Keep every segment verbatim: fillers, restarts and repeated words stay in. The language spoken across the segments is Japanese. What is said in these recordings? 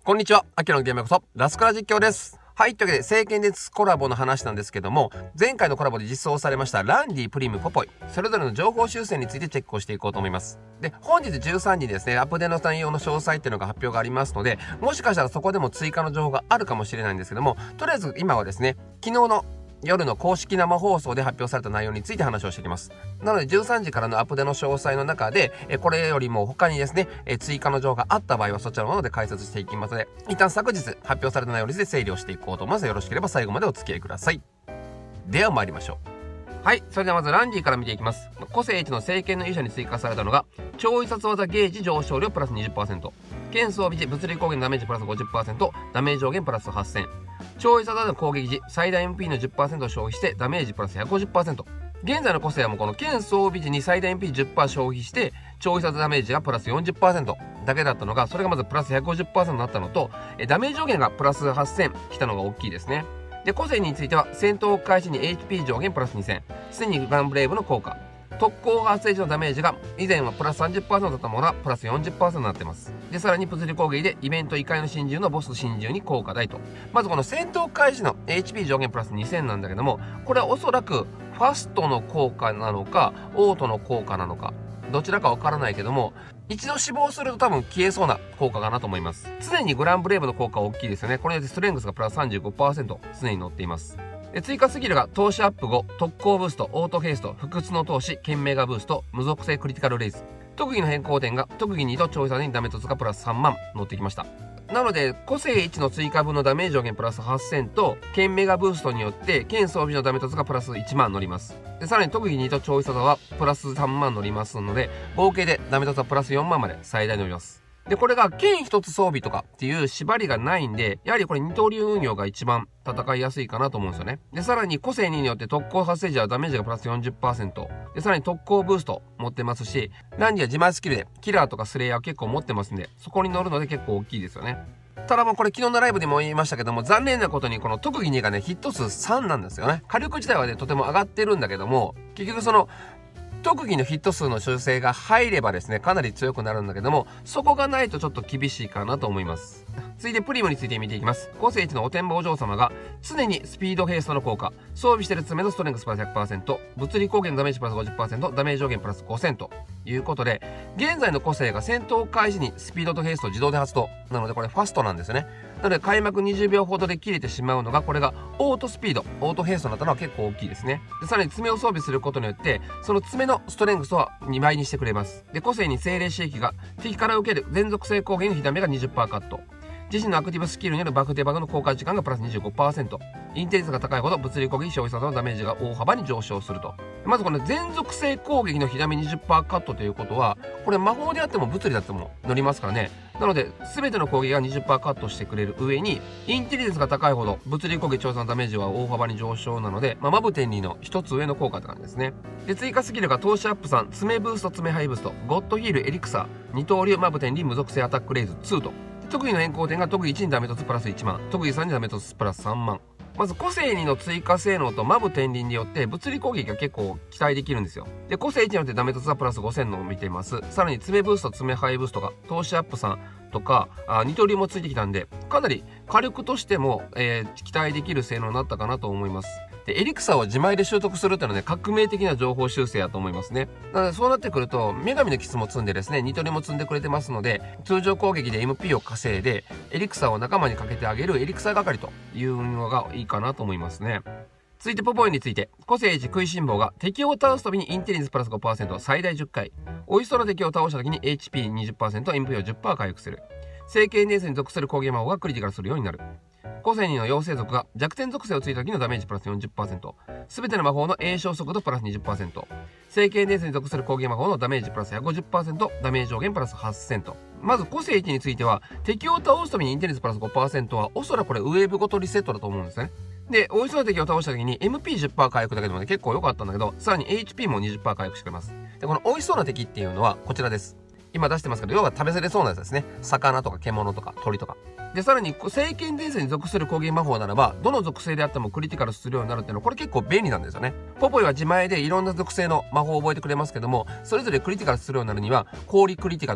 こんにちは、アキラのゲームへようこそ、ラスカラ実況です。はい、というわけで、聖剣伝説コラボの話なんですけども、前回のコラボで実装されましたランディ、プリム、ポポイ、それぞれの情報修正についてチェックをしていこうと思います。で、本日じゅうさんじにですね、アップデートの内容の詳細っていうのが発表がありますので、もしかしたらそこでも追加の情報があるかもしれないんですけども、とりあえず今はですね、昨日の夜の公式生放送で発表された内容について話をしていきます。なのでじゅうさんじからのアップデの詳細の中で、えこれよりも他にですね、え追加の情報があった場合はそちらのもので解説していきますので、一旦昨日発表された内容について整理をしていこうと思います。よろしければ最後までお付き合いください。では参りましょう。はい、それではまずランディから見ていきます。個性いちの聖剣の勇者に追加されたのが、超必殺技ゲージ上昇量プラス にじゅっパーセント、剣装備時物理攻撃のダメージプラス ごじゅっパーセント、ダメージ上限プラスはっせん、超必殺技の攻撃時最大 エムピー の じゅっパーセント を消費してダメージプラス ひゃくごじゅっパーセント。現在の個性はもうこの剣装備時に最大 エムピーじゅっパーセント 消費して超必殺ダメージがプラス よんじゅっパーセント だけだったのが、それがまずプラス ひゃくごじゅっパーセント になったのと、ダメージ上限がプラスはっせん来たのが大きいですね。で、個性については戦闘開始に エイチピー 上限プラスにせん、すでにガンブレイブの効果、特攻発生時のダメージが以前はプラス さんじゅっパーセント だったものがプラス よんじゅっパーセント になっています。で、さらに物理攻撃でイベント異界の真獣のボス真獣に効果大と。まずこの戦闘開始の エイチピー 上限プラスにせんなんだけども、これはおそらくファストの効果なのかオートの効果なのかどちらかわからないけども、一度死亡すると多分消えそうな効果かなと思います。常にグランブレイブの効果は大きいですよね。これによってストレングスがプラス さんじゅうごパーセント 常に乗っています。で、追加スキルが投資アップ後、特攻ブースト、オートヘイスト、不屈の投資、剣メガブースト、無属性クリティカルレイズ。特技の変更点が特技にと超必殺にダメ凸がプラスさんまん乗ってきました。なので、個性いちの追加分のダメージ上限プラスはっせんと、剣メガブーストによって、剣装備のダメ凸がプラスいちまん乗ります。で、さらに特技にと超必殺はプラスさんまん乗りますので、合計でダメ凸はプラスよんまんまで最大乗ります。で、これが剣一つ装備とかっていう縛りがないんで、やはりこれ二刀流運用が一番戦いやすいかなと思うんですよね。で、さらに個性にによって特攻発生時はダメージがプラス よんじゅっパーセント。で、さらに特攻ブースト持ってますし、ランディは自前スキルでキラーとかスレイヤーを結構持ってますんで、そこに乗るので結構大きいですよね。ただもうこれ昨日のライブでも言いましたけども、残念なことにこの特技にがね、ヒット数さんなんですよね。火力自体はね、とても上がってるんだけども、結局その、特技のヒット数の修正が入ればですね、かなり強くなるんだけども、そこがないとちょっと厳しいかなと思います。続いてプリムについて見ていきます。個性いちのおてんばお嬢様が常にスピードヘイストの効果、装備してる爪のストレングスプラス ひゃくパーセント、物理攻撃のダメージプラス ごじゅっパーセント、ダメージ上限プラスごせんということで、現在の個性が戦闘開始にスピードとヘイスト自動で発動なので、これファストなんですよね。なので開幕にじゅうびょうほどで切れてしまうのが、これがオートスピード、オートヘイストになったのは結構大きいですね。で、さらに爪を装備することによってその爪のストレングスはにばいにしてくれます。で、個性に精霊刺激が敵から受ける連続性攻撃の火ダメが にじゅっパーセント カット、自身のアクティブスキルによるバクデバグの効果時間がプラス にじゅうごパーセント、インテリジェンスが高いほど物理攻撃消費殺のダメージが大幅に上昇すると。まずこの連続性攻撃の火ダメ にじゅっパーセント カットということは、これ魔法であっても物理であっても乗りますからね。なので全ての攻撃が にじゅっパーセント カットしてくれる上に、インテリジェンスが高いほど物理攻撃調査のダメージは大幅に上昇なので、まあ、マブ天理の一つ上の効果って感じですね。で、追加スキルが投資アップさん、爪ブースト、爪ハイブースト、ゴッドヒールエリクサー、二刀流マブ天理無属性アタックレイズツーと。特技の変更点が特技いちにダメ凸プラスいちまん、特技さんにダメ凸プラスさんまん。まず個性にの追加性能とマブ天輪によって物理攻撃が結構期待できるんですよ。で、個性いちによってダメ凸はプラスごせんのを見ています。さらに爪ブースト、爪ハイブーストが投資アップさんとかあ二刀流もついてきたんで、かなり火力としても、えー、期待できる性能になったかなと思います。で、エリクサーを自前で習得するっていうのはね、革命的な情報修正やと思いますね。なのでそうなってくると、女神のキスも積んでですね、二刀流も積んでくれてますので、通常攻撃で エムピー を稼いで、エリクサーを仲間にかけてあげるエリクサー係という運用がいいかなと思いますね。続いてポポイについて、個性いち食いしん坊が敵を倒すたびにインテリジェンスプラス ごパーセント、最大じゅっかい。おいしそうな敵を倒した時に エイチピーにじゅっパーセント、エムピー を じゅっパーセント 回復する。聖剣伝説に属する攻撃魔法がクリティカルするようになる。個性にの妖精族が弱点属性をついた時のダメージプラス よんじゅっパーセント、すべての魔法の栄翔速度プラス にじゅっパーセント、聖剣伝説に属する攻撃魔法のダメージプラス ひゃくごじゅっパーセント、ダメージ上限プラスはっせんと。まず個性いちについては、敵を倒すためにインテリジェンスプラス ごパーセント はおそらくこれウェーブごとリセットだと思うんですね。で、おいしそうな敵を倒した時に エムピーじゅっパーセント 回復だけでもね、結構良かったんだけど、さらに エイチピー も にじゅっパーセント 回復してくれます。で、このおいしそうな敵っていうのはこちらです。今出してますけど、要は食べされそうなやつですね。魚とか獣とか鳥とか。で、さらに、聖剣伝説に属する攻撃魔法ならば、どの属性であってもクリティカルするようになるっていうのは、これ結構便利なんですよね。ポポイは自前でいろんな属性の魔法を覚えてくれますけども、それぞれクリティカルするようになるには、氷クリティカとか、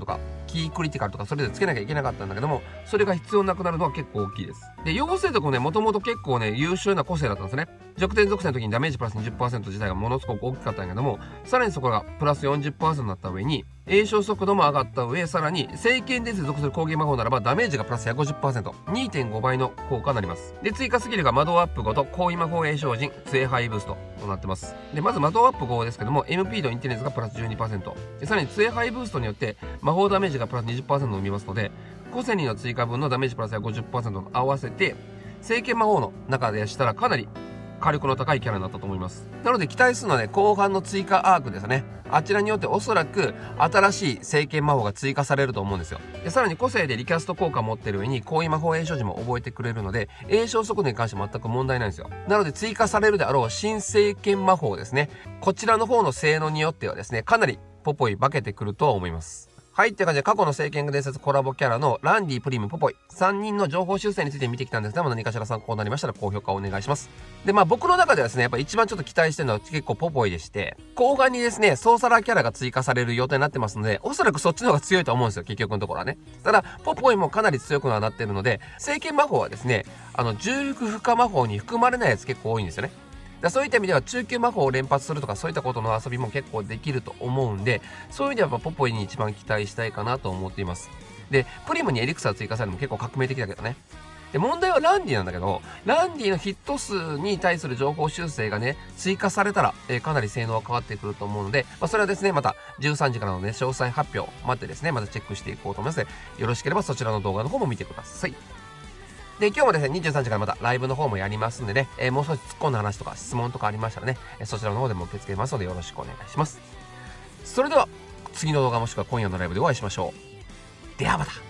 キークリティカルとかそれでつけなきゃいけなかったんだけども、それが必要なくなるのは結構大きいです。で、妖精族もね、もともと結構ね、優秀な個性だったんですね。弱点属性の時にダメージプラス にじゅっパーセント 自体がものすごく大きかったんやけども、さらにそこがプラス よんじゅっパーセント になった上に、詠唱速度も上がった上、さらに聖剣伝説属する攻撃魔法ならばダメージがプラス ひゃくごじゅっパーセント、にてんご 倍の効果になります。で、追加スキルが魔導アップごと高位魔法詠唱人、杖杯ブーストとなってます。で、まず魔導アップごですけども、エムピー とインテリジェンスがプラス じゅうにパーセント。で、さらに杖杯ブーストによって魔法ダメージがプラス にじゅっパーセント 生みますので、個性にの追加分のダメージプラス ひゃくごじゅっパーセント と合わせて、聖剣魔法の中でしたらかなり火力の高いキャラになったと思います。なので期待するのはね、後半の追加アークですね。あちらによっておそらく新しい聖剣魔法が追加されると思うんですよ。で、さらに個性でリキャスト効果を持ってる上に、高位魔法詠唱時も覚えてくれるので、詠唱速度に関して全く問題ないんですよ。なので追加されるであろう新聖剣魔法ですね。こちらの方の性能によってはですね、かなりポポイ化けてくるとは思います。はい、って感じで過去の聖剣伝説コラボキャラのランディ、プリム、ポポイさんにんの情報修正について見てきたんですが、何かしら参考になりましたら高評価をお願いします。で、まあ僕の中ではですね、やっぱ一番ちょっと期待してるのは結構ポポイでして、後半にですね、ソーサラーキャラが追加される予定になってますので、おそらくそっちの方が強いと思うんですよ、結局のところはね。ただ、ポポイもかなり強くはなってるので、聖剣魔法はですね、あの、重力負荷魔法に含まれないやつ結構多いんですよね。だそういった意味では中級魔法を連発するとかそういったことの遊びも結構できると思うんで、そういう意味ではやっぱポポイに一番期待したいかなと思っています。で、プリムにエリクサー追加されるのも結構革命的だけどね。で、問題はランディなんだけど、ランディのヒット数に対する情報修正がね、追加されたら、えー、かなり性能は変わってくると思うので、まあ、それはですね、またじゅうさんじからのね、詳細発表待ってですね、またチェックしていこうと思いますので、よろしければそちらの動画の方も見てください。で、今日もですね、にじゅうさんじからまたライブの方もやりますんでね、えー、もう少し突っ込んだ話とか質問とかありましたらね、そちらの方でも受け付けますのでよろしくお願いします。それでは、次の動画もしくは今夜のライブでお会いしましょう。ではまた。